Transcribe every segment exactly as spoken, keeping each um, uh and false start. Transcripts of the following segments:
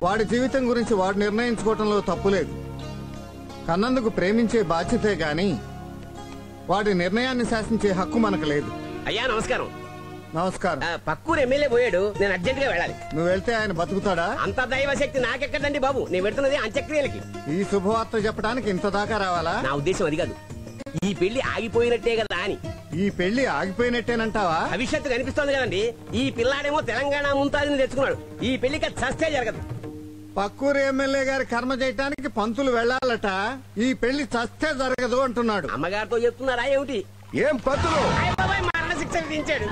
వాడి జీవితం గురించి వాడు నిర్ణయించుకోవటంలో తప్పులేదు. కన్నందుకు ప్రేమించే బాధ్యతే గాని వాడి నిర్ణయాన్ని శాసించే హక్కు మనకు లేదు. అయ్యా నమస్కారం. నమస్కారం. పక్కూరు ఎమ్మెల్యే పోయాడు, నేను అర్జెంట్ గా వెళ్ళాలి. నువ్వు వెళ్తే ఆయన బతుకుతాడా? అంత దైవ శక్తి నాకెక్కడండి బాబు, నేను పెడుతున్నది అంత్యక్రియలకి. ఈ శుభవార్త చెప్పడానికి ఇంత దాకా రావాలా? నా ఉద్దేశం అది కాదు, ఈ పెళ్లి ఆగిపోయినట్టే కదా అని. ఈ పెళ్లి ఆగిపోయినట్టేనంటావా? భవిష్యత్తు కనిపిస్తోంది కదండి. ఈ పిల్లాడేమో తెలంగాణ ముంతాజిని తెచ్చుకున్నాడు, ఈ పెళ్లికి చస్తే జరగదు. పక్కూరు ఎమ్మెల్యే గారి కర్మ చేయటానికి పంతులు వెళ్లాలట, ఈ పెళ్లి చస్తే జరగదు అంటున్నాడు. అమ్మగారితో చెప్తున్నారా ఏమిటి? ఏం పంతులు మరణ శిక్ష విధించాడు.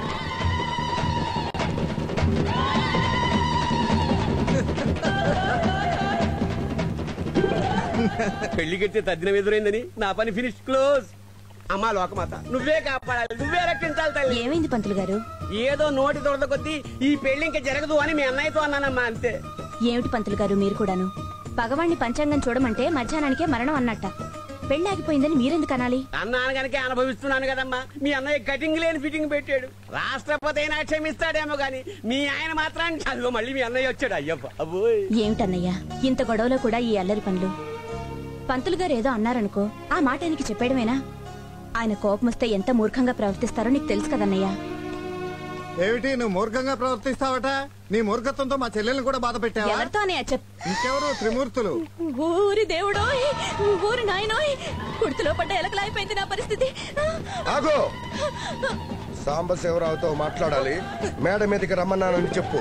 పెళ్లికెడితే తద్దినం ఎదురైందని నా పని ఫినిష్, క్లోజ్. అమ్మా లోకమాత, నువ్వే కాపాడాలి, నువ్వే రక్షించాలి తల్లి. ఏమైంది పంతులు గారు? ఏదో నోటి దొరద కొద్దీ ఈ పెళ్లి ఇంకా జరగదు అని మీ అన్నయ్యతో అన్నానమ్మా, అంతే. ఏమిటి పంతులు గారు మీరు కూడాను? పగవాణ్ణి పంచాంగం చూడమంటే మధ్యాహ్నానికే మరణం అన్నట్ట. పెళ్లి ఆగిపోయిందని మీరెందుకు అనాలి? అన్నాను కనుక అనుభవిస్తున్నాను కదమ్మా. మీ అన్నయ్య కటింగ్ లేని ఫిట్టింగ్ పెట్టాడు. రాష్ట్రపతి అయినా క్షమిస్తాడేమో గాని మీ ఆయన మాత్రానికి అందులో మళ్ళీ మీ అన్నయ్య వచ్చాడు. అయ్యప్ప అబ్బోయ్. ఏమిటన్నయ్యా ఇంత గొడవలో కూడా ఈ అల్లరి పనులు? పంతులు గారు ఏదో అన్నారనుకో, ఆ మాట ఆయనకి చెప్పేయడమేనా? ఆయన కోపం వస్తే ఎంత మూర్ఖంగా ప్రవర్తిస్తారో నీకు తెలుసు కదన్నయ్యా. ఏమిటి నువ్వు మూర్ఖంగా ప్రవర్తిస్తావట? నీ మూర్ఖత్వంతో మా చెల్లెల్ని కూడా బాధ పెట్టావా? ఎవరితో అన్నయ్య చెప్. ఇంకెవరు? త్రిమూర్తులు. ఊరి దేవుడోయ్, ఊరి నాయనోయ్, కుర్తిలో పడ్డ ఎలకలాయిపోయింది నా పరిస్థితి. ఆగో, సాంబశివరావుతో మాట్లాడాలి, మేడ మీదకి రమ్మన్నానని చెప్పు.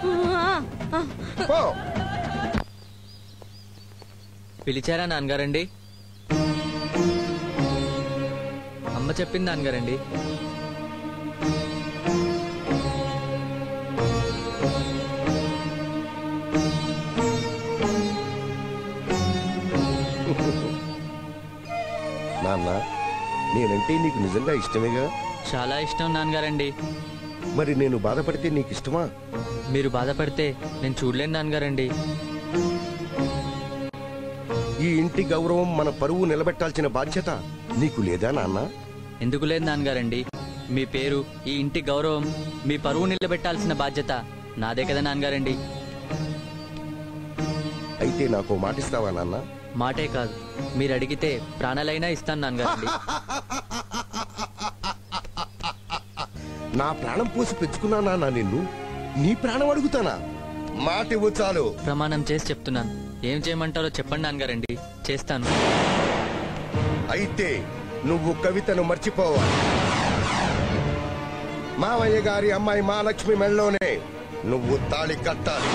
పిలిచారా నాన్నగారండి? అమ్మ చెప్పింది నాన్నగారండి. నాన్న, నేనంటే నీకు నిజంగా ఇష్టమేగా? చాలా ఇష్టం నాన్నగారండి. మరి నేను బాధపడితే నీకు ఇష్టమా? మీరు బాధపడితే నేను చూడలేను నాన్నగారండి. ఈ ఇంటి గౌరవం, మన పరువు నిలబెట్టాల్సిన బాధ్యత నీకు లేదా నాన్న? ఎందుకు లేదు నాన్నగారండి? మీ పేరు, ఈ ఇంటి గౌరవం, మీ పరువు నిలబెట్టాల్సిన బాధ్యత నాదే కదా నాన్నగారండి. అయితే నాకు మాటిస్తావా నాన్న? మాటే కాదు, మీరు అడిగితే ప్రాణాలైనా ఇస్తాను నాన్నగారండి. నా ప్రాణం పోసి పెంచుకున్నానా నా నిన్ను? నీ ప్రాణం అడుగుతానా? మాటివ్వు చాలు. ప్రమాణం చేసి చెప్తున్నాను. ఏం చేయమంటారో చెప్పండి నాన్నగారండి, చేస్తాను. అయితే నువ్వు కవితను మర్చిపోవాలి. మావయ్య గారి అమ్మాయి మహాలక్ష్మి మెళ్ళలోనే నువ్వు తాళి కట్టాలి.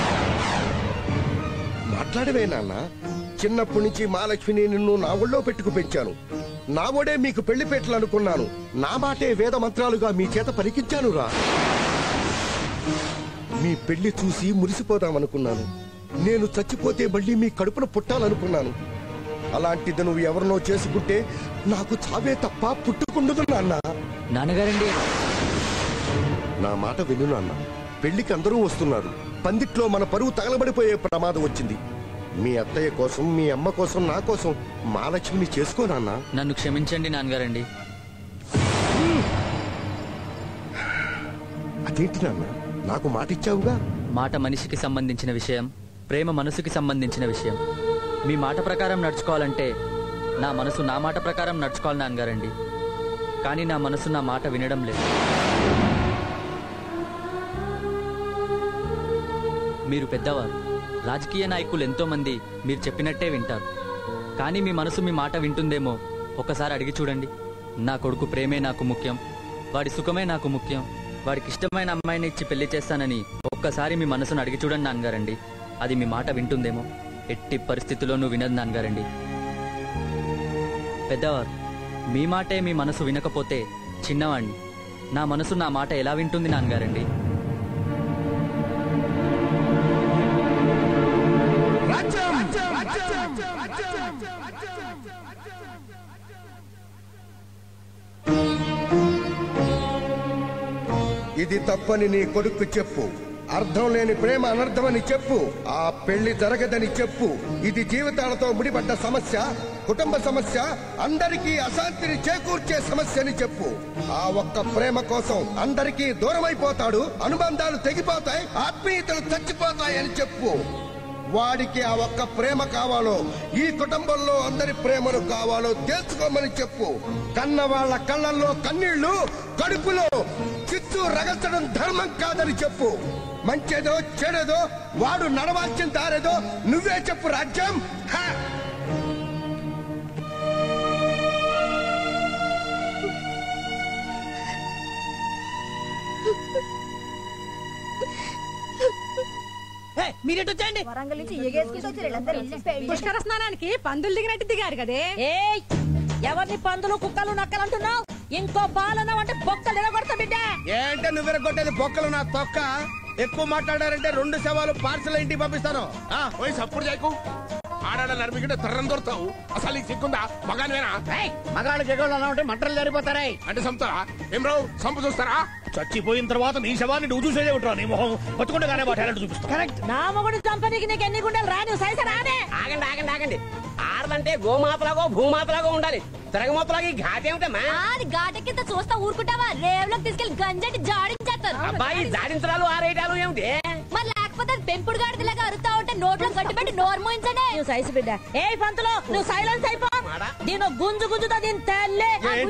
మాట్లాడవే నాన్న. చిన్నప్పటి నుంచి మహాలక్ష్మిని నిన్ను నా ఒళ్ళో పెట్టుకు పెంచాను. నా ఒడే మీకు పెళ్లి పెట్టాలనుకున్నాను. నా మాటే వేద మంత్రాలుగా మీ చేత పలికించాను రా. మీ పెళ్లి చూసి మురిసిపోదామనుకున్నాను. నేను చచ్చిపోతే మళ్ళీ మీ కడుపున పుట్టాలనుకున్నాను. అలాంటిది నువ్వు ఎవరినో చేసుకుంటే నాకు చావే తప్ప పుట్టుకుండదు నాన్న. నాన్నగారండి, నా మాట విను నాన్న. పెళ్లికి అందరూ వస్తున్నారు. పందిట్లో మన పరువు తగలబడిపోయే ప్రమాదం వచ్చింది. మీ అత్తయ్య కోసం, మీ అమ్మ కోసం, నా కోసం మహాలక్ష్మిని చేసుకో నాన్న. నన్ను క్షమించండి నాన్నగారండి. అదేంటి నాన్న, నాకు మాట ఇచ్చావుగా? మాట మనిషికి సంబంధించిన విషయం, ప్రేమ మనసుకి సంబంధించిన విషయం. మీ మాట ప్రకారం నడుచుకోవాలంటే నా మనసు నా మాట ప్రకారం నడుచుకోవాలి నాన్నగారండి. కానీ నా మనసు నా మాట వినడం లేదు. మీరు పెద్దవారు, రాజకీయ నాయకులు ఎంతో మంది మీరు చెప్పినట్టే వింటారు. కానీ మీ మనసు మీ మాట వింటుందేమో ఒకసారి అడిగి చూడండి. నా కొడుకు ప్రేమే నాకు ముఖ్యం, వాడి సుఖమే నాకు ముఖ్యం, వాడికి ఇష్టమైన అమ్మాయిని ఇచ్చి పెళ్లి చేస్తానని ఒక్కసారి మీ మనసును అడిగి చూడండి నాన్నగారండి. అది మీ మాట వింటుందేమో. ఎట్టి పరిస్థితుల్లోనూ వినదు నాన్నగారండి. పెద్దవారు, మీ మాటే మీ మనసు వినకపోతే చిన్నవాణ్ణి, నా మనసు నా మాట ఎలా వింటుంది నాన్నగారండి? ఇది తప్పని నీ కొడుకు చెప్పు. అర్థం లేని ప్రేమ అనర్థమని చెప్పు. ఆ పెళ్లి జరగదని చెప్పు. ఇది జీవితాలతో ముడిపడ్డ సమస్య, కుటుంబ సమస్య, అందరికీ అశాంతిని చేకూర్చే సమస్య అని చెప్పు. ఆ ఒక్క ప్రేమ కోసం అందరికీ దూరం అయిపోతాడు, అనుబంధాలు తెగిపోతాయి, ఆత్మీయతలు చచ్చిపోతాయి అని చెప్పు. వాడికి ఆ ఒక్క ప్రేమ కావాలో ఈ కుటుంబంలో అందరి ప్రేమను కావాలో తెలుసుకోమని చెప్పు. కన్న వాళ్ళ కళ్ళల్లో కన్నీళ్లు, కడుపులో చిత్తు రగల్చడం ధర్మం కాదని చెప్పు. మంచేదో చెడేదో వాడు నడవాల్సిన దారేదో నువ్వే చెప్పు రాజ్యం. మీరేటు వచ్చండి. వరంగల్ నుంచి ఎగేసుకుంటూ వచ్చారు వీళ్ళందరూ. పుష్కర స్నానానికి పందులు దిగినట్టు దిగారు కదే. ఏయ్, ఎవరిని పందులు కుక్కలు నక్కలు అంటున్నావు? ఇంకో బాలన్నావు అంటే బొక్కలు ఎరగొడతా బిడ్డ. ఏంటే నువ్వు ఎరగొట్టేది బొక్కలు నా తొక్క. ఎక్కువ మాట్లాడారంటే రెండు శవాలు పార్సల్ ఇంటికి పంపిస్తాను. పోయి సప్పుడు చేయకు. ఆడాడ నడిపికుంటే తర్రం దొరుకుతావు. అసలు నీకు సిక్కుందా? మగానివేనా? మగాళ్ళకి ఎగోళ్ళు అన్నా ఉంటే మంటలు జరిపోతారా అంటే సంపుతారా? ఏం రావు సంపు చూస్తారా? చచ్చిపోయిన తర్వాత నీ శవాన్ని నువ్వు చూసేదే ఉంటావు. నీ మొహం బతుకుండగానే మా టాలెంట్ చూపిస్తా. కరెక్ట్. నా మొగుడు చంపనీకి నీకు ఎన్ని గుండెలు రా? నువ్వు సైస రాదే. ఆగండి ఆగండి ఆగండి. ఆడదంటే గోమాతలాగో భూమాతలాగో ఉండాలి. తిరగమాతలాగా ఈ ఘాట్ ఏమిటమ్మా? అది ఘాటెక్కింత చూస్తా ఊరుకుంటావా? రేవులోకి తీసుకెళ్లి గంజటి జాడించేస్తారు. అబ్బాయి జాడించడాలు ఆరేయడాలు ఏమిటి? మరి లేకపోతే అది పెంపుడు గాడిదలాగా అరుతా ఉంటే నోట్లో గట్టి పెట్టి నోరు మోయించండి. నువ్వు సైజు బిడ్డ. ఏ పంతులు నువ్వు సైలెన్స్ అయిపో. దీని గుంజు గుంజుతో దీని తల్లి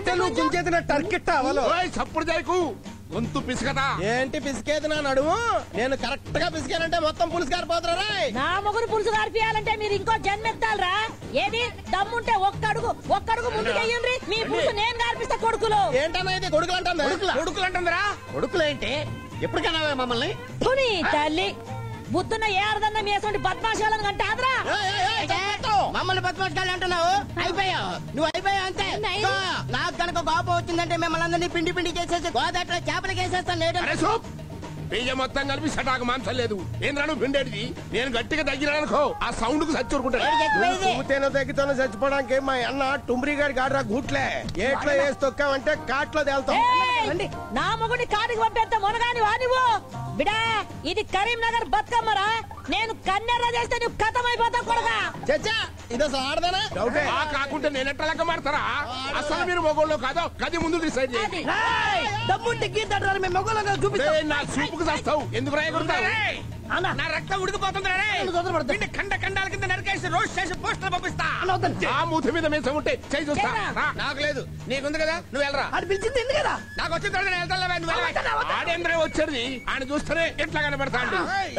సప్పుడు చేయకు. గొంతు పిసుకదా? ఏంటి పిసికేది నా నడుము? నేను కరెక్ట్ గా పిసికానంటే మొత్తం పులుసు గారిపోతారా? నా మొగుడు పులుసు గారిపియాలంటే మీరు ఇంకో జన్మెత్తాలరా? ఏది దమ్ముంటే ఒక్కడుగు ఒక్కడుగు ముందుకు వెయ్యండి. మీ పులుసు నేను గారిపిస్తా. కొడుకులు ఏంటన్నా ఇది? కొడుకులు అంటుందా? కొడుకులు అంటుందిరా? కొడుకులు ఏంటి? ఎప్పటికైనా మమ్మల్ని తుని తల్లి బుద్ధున్న ఏడదన్న మేసండి బద్మాషాలను అంటే ఆదరా. మమ్మల్ని బతిమాటాలు అంటున్నావు. అయిపోయావు నువ్వు, అయిపోయావు అంతే. నాకు కనుక కోపం వచ్చిందంటే మిమ్మల్ని అందరినీ పిండి పిండి చేసేసి గోదాట్లో చేపలకి వేసేస్తాను. లేడు అరే సూప్. పెయ్య మొత్తం కలిపి సటాకు మాంసం లేదు. ఏంద్రాను పిండేది? నేను గట్టిగా తగ్గినానుకో ఆ సౌండ్ కు సచ్చుకుంటాను. తగ్గితోనే చచ్చిపోవడానికి మా అన్న టుమ్రీ గారి గాడ్రా గూట్లే ఏట్లో వేసి తొక్కామంటే కాట్లో తేలుతాం. నా మొగుడి కాడికి పంపేంత మొనగాని వానివో బిడా. ఇది కరీంనగర్ బతుకమ్మరా. నేను కన్నెర్ర చేస్తే నువ్వు కథమైపోతావు కొడగా. చచ్చా ఇది అసలు ఆడదానా? కాకుంటే నేను ఎట్లా లెక్క మాడతారా? అసలు మీరు మొగోళ్ళు కాదో గది ముందు డిసైడ్ చేయండి. దమ్ముంటే గీతాడు మేము మొగలంగా చూపిస్తాం. నా సూపుకు చేస్తావు. ఎందుకు రాయకూడతావు? నా రక్తం ఉడికిపోతుంది. ఖండ ఖండాల కింద నరికేసి రోస్ట్ చేసి పోస్టర్ పంపిస్తా. ఆ మూతి మీద మీసం ఉంటే చేయి చూస్తా. నాకు లేదు, నీకుంది కదా, నువ్వు వెళ్ళరా. అది పిలిచింది ఎందుకు కదా? నాకు వచ్చిన తర్వాత నేను వెళ్తా. ఆడేంద్రే వచ్చేది ఆయన చూస్తేనే ఎట్లా కనబడతాడు.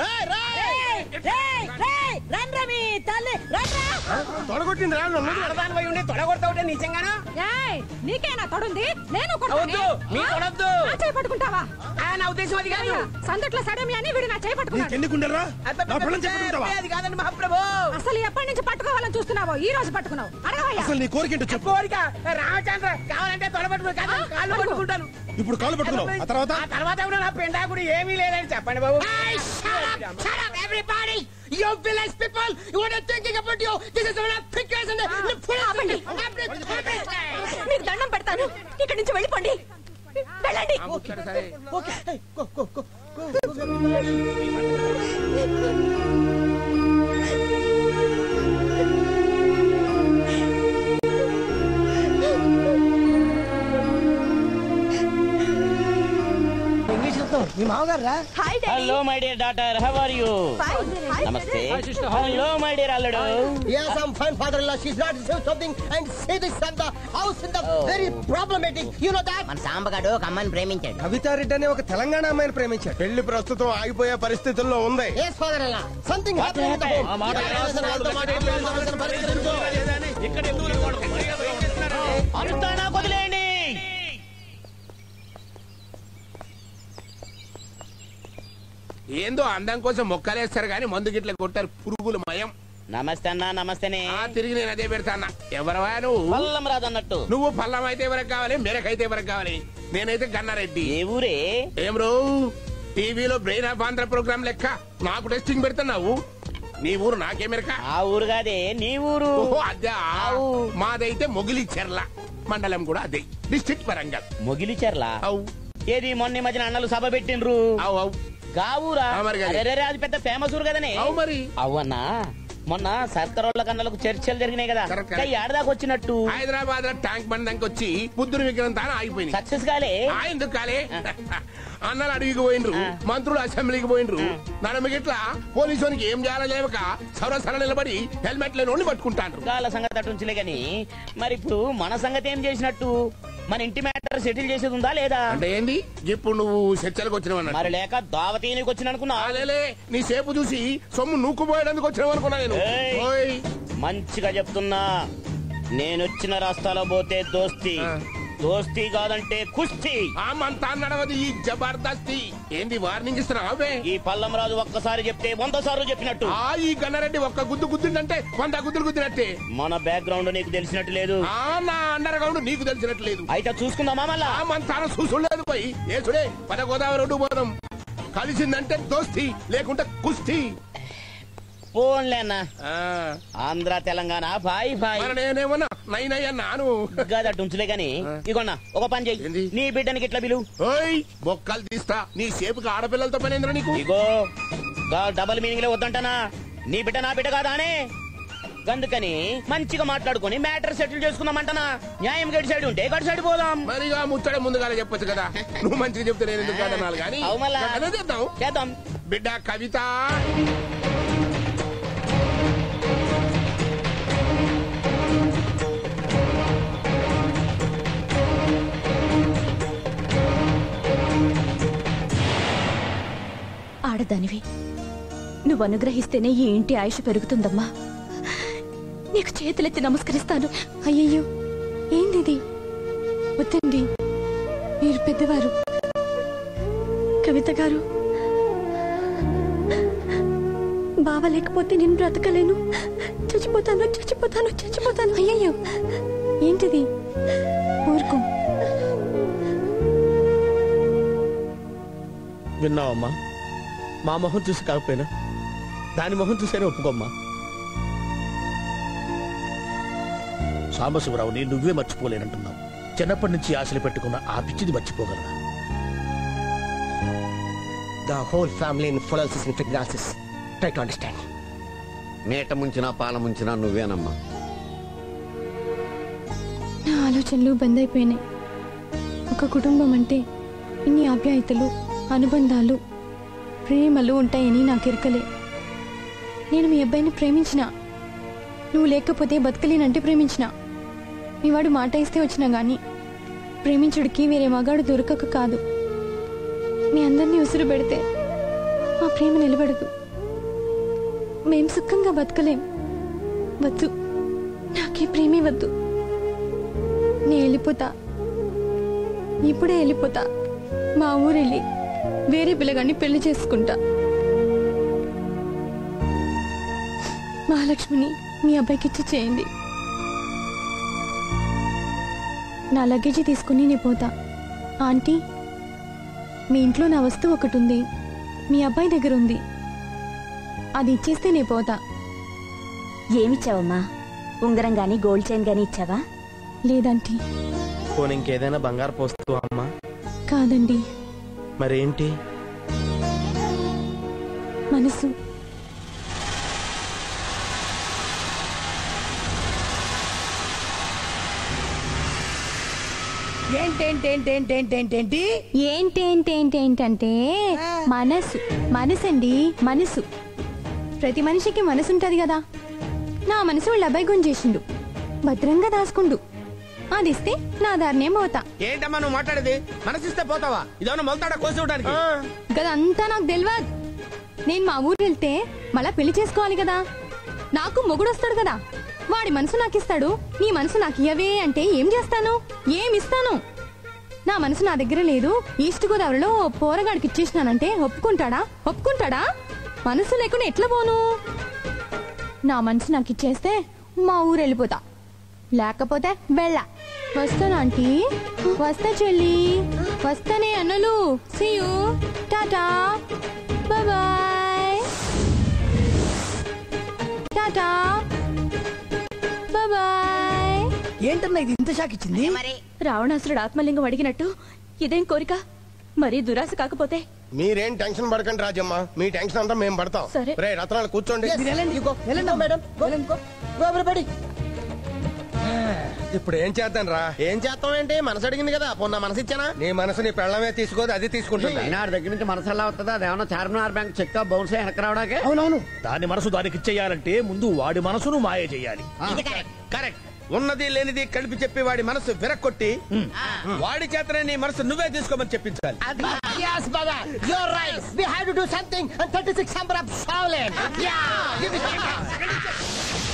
తొడగొట్టింది ఆడదానివై ఉండి తొడగొడతా ఉంటే నిజంగానా? నీకేనా తొడుంది? నేను వద్దు, మీ కొడద్దు. చేయి పట్టుకుంటావా? నా ఉద్దేశం అది కాదు. సందట్లో సడమి అని వీడు నా చేయి పట్టుకున్నాడు. ఎన్నికుంటారా? అది కాదండి మహాప్రభు. అసలు ఎప్పటి నుంచి పట్టుకోవాలని చూస్తున్నావో ఈ రోజు పట్టుకున్నావు. అడగవయ్యా. అసలు నీ కోరిక ఏంటో చెప్పు. కోరిక రామచంద్ర కావాలంటే తొడబట్టుకుని కాళ్ళు పట్టుకుంటాను. ఇప్పుడు కాళ్ళు పట్టుకున్నావు, ఆ తర్వాత ఆ తర్వాత కూడా నా పెండాకుడు ఏమీ లేదని చెప్పండి బాబు. Everybody, you village people, you are not thinking about you. This is one of the pictures and the మీకు దండం పెడతాను. ఇక్కడి నుంచి వెళ్ళిపోండి. వెళ్ళండి. మీ మామగారు రా. Hi daddy. Hello my dear daughter, how are you? నమస్తే. హలో మై డియర్ అల్లుడు. Yes, I'm fine, father-in-law. She's not received something and say this and the house in the very problematic. You know that? మన సాంబగాడు ఒక అమ్మాయిని ప్రేమించాడు. కవితారెడ్డి అనే ఒక తెలంగాణ అమ్మాయిని ప్రేమించాడు. పెళ్లి ప్రస్తుతం ఆగిపోయే పరిస్థితుల్లో ఉంది. Yes, father-in-law. Something happened in the home. ఇక్కడ ఎందుకు అనుతానా వదిలేయండి. ఏందో అందం కోసం మొక్కలేస్తారు గానీ మందు గిట్ల కొట్టారు పురుగులు మయం. నమస్తే అన్నా. నమస్తేనే. తిరిగి నేను అదే పెడతా అన్న. ఎవరవా నువ్వు? పల్లం రాదు అన్నట్టు. నువ్వు పల్లం అయితే ఎవరికి కావాలి, మెరకైతే ఎవరికి కావాలి? నేనైతే గన్నారెడ్డి. ఏ ఊరే? ఏం రో టీవీలో బ్రెయిన్ ఆఫ్ ఆంధ్ర ప్రోగ్రామ్ లెక్క నాకు టెస్టింగ్ పెడుతున్నావు. నీ ఊరు నాకేమెరక? ఆ ఊరు కాదే, నీ ఊరు. అదే మాదైతే మొగిలి చెర్ల మండలం కూడా అదే, డిస్ట్రిక్ట్ వరంగల్. మొగిలి చెర్ల? అవు. ఏది మొన్న మధ్యన అన్నలు సభ పెట్టిండ్రు. అవు అవు. గావురా? అది పెద్ద ఫేమస్ ఊరు కదనే. అవు మరి. అవునా? మొన్న సర్కరోళ్ళ కన్నలకు చర్చలు జరిగినాయి కదా, ఏడదాకా వచ్చినట్టు. హైదరాబాద్ లో ట్యాంక్ బండ్ దానికి వచ్చి బుద్ధుని విగ్రహం తాను ఆగిపోయింది. సక్సెస్ కాలే? ఎందుకు కాలే? అన్నలు అడవికి పోయినరు, మంత్రులు అసెంబ్లీకి పోయినరు. నడమిగిట్లా పోలీసునికి ఏం చేయాలో లేవక సరసర నిలబడి హెల్మెట్ లేని పట్టుకుంటాను. వాళ్ళ సంగతి అటుంచులే గాని మరి ఇప్పుడు మన సంగతి ఏం చేసినట్టు? మన ఇంటి మ్యాటర్ సెటిల్ చేసేది ఉందా లేదా? అంటే ఏంది ఇప్పుడు నువ్వు చర్చలకు వచ్చినవన్నా? మరి లేక దావతీనికి వచ్చిన అనుకున్నా. నీ సేపు చూసి సొమ్ము నూక్కుపోయేందుకు వచ్చినావు అనుకున్నా నేను. మంచిగా చెప్తున్నా, నేనొచ్చిన రాస్తాలో పోతే దోస్తి, దోస్తి కాదంటే కుస్తీ. ఆ మంతా నడవది ఈ జబర్దస్తి. ఏంది వార్నింగ్ ఇస్తున్నావే? ఈ పల్లం రాజు ఒక్కసారి చెప్తే వంద సార్లు చెప్పినట్టు. ఆ ఈ గన్నారెడ్డి ఒక్క గుద్దు గుద్దిందంటే వంద గుద్దులు గుద్దినట్టే. మన బ్యాక్గ్రౌండ్ నీకు తెలిసినట్టు లేదు, నా అండర్ గ్రౌండ్ నీకు తెలిసినట్టు లేదు. అయితే చూసుకుందామా మళ్ళా? ఆ మంతాన చూసులేదు పోయి ఏసుడే పద గోదావరి రోడ్డు పోదాం. కలిసిందంటే దోస్తి, లేకుంటే కుస్తీ. పోన్లేనా ఆంధ్ర తెలంగాణ బాయ్ బాయ్. నేనేమన్నా నై నై అన్నాను గదటుంచులే గాని ఇగోన్నా ఒక పని చెయ్యి, నీ బిడ్డనికి ఇట్లా బిలు. ఓయ్ బొక్కలు తీస్తా. నీ సేపుకి ఆడపిల్లలతో పని ఏంద్రా నీకు? ఇగో డబల్ మీనింగ్ లో వద్దంటానా? నీ బిడ్డ నా బిడ్డ కాదా అనే అందుకని మంచిగా మాట్లాడుకుని మ్యాటర్ సెటిల్ చేసుకుందామంటనా? న్యాయం గడి సైడ్ ఉంటే గడి సైడ్ పోదాం. మరిగా ముచ్చట ముందుగానే చెప్పొచ్చు కదా. నువ్వు మంచిగా చెప్తే నేను ఎందుకు కాదన్నాను కానీ చేద్దాం చేద్దాం. బిడ్డ కవిత, ఆడదానివి, నువ్వు అనుగ్రహిస్తేనే ఈ ఇంటి ఆయుష్ పెరుగుతుందమ్మా. నీకు చేతులెత్తి నమస్కరిస్తాను. అయ్యయ్యో ఏంది? వద్దండి, మీరు పెద్దవారు. కవిత గారు, బావ లేకపోతే నేను బ్రతకలేను. చచ్చిపోతాను చచ్చిపోతాను చచ్చిపోతాను. అయ్యయ్యో ఏంటిది? ఊరుకో. విన్నావమ్మా? మా మొహం చూసి కాకపోయినా దాని మొహం చూసేనే ఒప్పుకోమ్మా. సాంబశివరావుని నువ్వే మర్చిపోలేనంటున్నావు. చిన్నప్పటి నుంచి ఆశలు పెట్టుకున్న ఆ పిచ్చిది మర్చిపోగలరా? The whole family in follows in Figurasis. Try to understand. మేట ముంచినా పాల ముంచినా నువ్వేనమ్మా. నా ఆలోచనలు బంద్ అయిపోయినాయి. ఒక కుటుంబం అంటే ఇన్ని ఆప్యాయతలు, అనుబంధాలు, ప్రేమలు ఉంటాయని నాకు ఎరకలే. నేను మీ అబ్బాయిని ప్రేమించిన, నువ్వు లేకపోతే బతకలేనంటే ప్రేమించిన. మీ వాడు మాట ఇస్తే వచ్చినా గాని ప్రేమించుడికి వేరే మగాడు దొరకక కాదు. మీ అందరినీ ఉసురు పెడితే మా ప్రేమ నిలబడదు. మేం సుఖంగా బతకలేం. వద్దు, నాకే ప్రేమే వద్దు. నేను వెళ్ళిపోతా, ఇప్పుడే వెళ్ళిపోతా. మా ఊరెళ్ళి వేరే పిల్లగాన్ని పెళ్లి చేసుకుంటా. మహాలక్ష్మిని మీ అబ్బాయికి ఇచ్చి చేయండి. నా లగేజీ తీసుకుని నేను పోతా. ఆంటీ, మీ ఇంట్లో నా వస్తువు ఒకటి ఉంది, మీ అబ్బాయి దగ్గర ఉంది. అది ఇచ్చేస్తే నేను పోతా. ఏమిచ్చావమ్మా? ఉంగరం గాని గోల్డ్ చైన్ గాని ఇచ్చావా? లేదంటీ. పోనీ ఇంకేదైనా బంగారు పోస్తూ అమ్మా? కాదండి. మరేంటి? మనసు. ఏంటేంటేంటేంటేంటేంటి ఏంటేంటేంటేంటంటే మనసు. మనసండి, మనసు. ప్రతి మనిషికి మనసు ఉంటది కదా. నా మనసు వాళ్ళ అబ్బాయి గుంజేసిండు, భద్రంగా దాచుకుండు. అది ఇస్తే నా దారినే పోతా. ఏంటమ్మా నువ్వు మాట్లాడేది? మనసిస్తే పోతావా? ఇదేమన్నా మొలతాడా కోసి ఇవ్వడానికి? గదంతా నాకు తెలియదు. నేను మా ఊరు వెళ్తే మళ్ళా పెళ్లి చేసుకోవాలి కదా. నాకు మొగుడు వస్తాడు కదా, వాడి మనసు నాకు ఇస్తాడు. నీ మనసు నాకు ఇయ్యవే అంటే ఏం చేస్తాను? ఏమిస్తాను? నా మనసు నా దగ్గర లేదు. ఈస్ట్ గోదావరిలో పోరగాడికి ఇచ్చేసినానంటే ఒప్పుకుంటాడా? ఒప్పుకుంటాడా? మనసు లేకుండా ఎట్లా పోను? నా మనసు నాకు ఇచ్చేస్తే మా ఊరు వెళ్ళిపోతా, లేకపోతే వెళ్ళ. వస్తాను ఆంటీ, వస్తా చెల్లి, వస్తానే అన్నలు. See you, tata, bye tata, bye. ఏంటన్నా ఇది ఇంత షాక్ ఇచ్చింది? రావణాసురుడు ఆత్మలింగం అడిగినట్టు ఇదేం కోరిక? మరీ దురాశ కాకపోతే? మీరేం టెన్షన్ పడకండి రాజమ్మ, మీ టెన్షన్ అంతా మేము పడతాం. సరే. రే రత్నాలు కూర్చోండి. వెళ్ళండి మేడం, వెళ్ళండి. ఇప్పుడు ఏం చేద్దాం రా? ఏం చేస్తాం ఏంటి? మనసు అడిగింది కదా, పొన్న మనసు ఇచ్చానా? నీ మనసు నీ పెళ్ళమే తీసుకోదు, అది తీసుకుంటుంది. నాడు దగ్గర నుంచి మనసు ఎలా అవుతుందా? అదేమన్నా చార్మినార్ బ్యాంక్ చెక్ బౌన్స్ వెనక రావడానికి. అవునవును, దాని మనసు దానికి ఇచ్చేయాలంటే ముందు వాడి మనసును మాయ చేయాలి. కరెక్ట్. ఉన్నది లేనిది కలిపి చెప్పి వాడి మనసు విరక్కొట్టి వాడి చేతనే నీ మనసు నువ్వే తీసుకోమని చెప్పించాలి. Yes, brother. You're right. We have to do something. And thirty-six number of Shaolin. Yeah. Give me